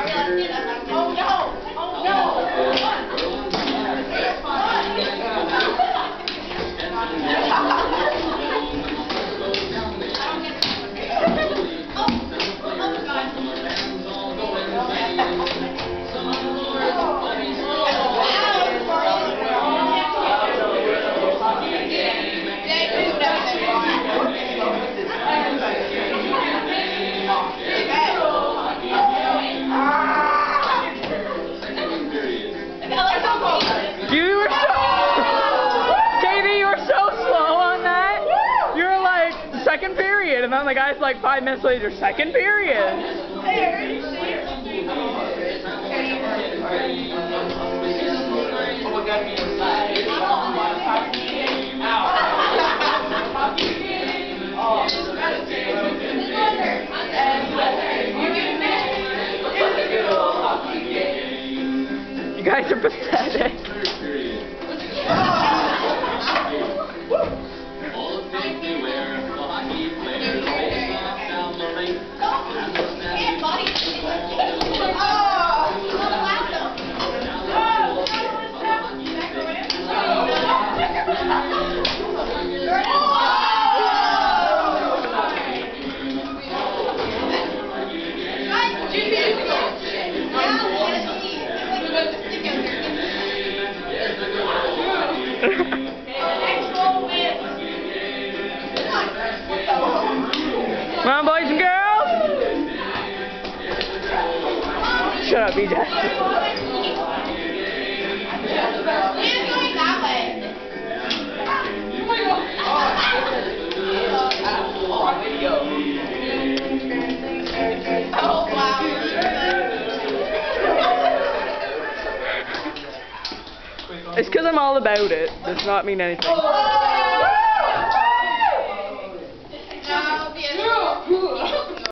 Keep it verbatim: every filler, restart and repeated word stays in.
Oh no! Oh no! You were so... Katie, you were so slow on that. You were like, second period. And then the guy's like, five minutes later, second period. You guys are pathetic. Come on, boys and girls! Shut up, B J. Oh, wow. It's because I'm all about it. Does not mean anything.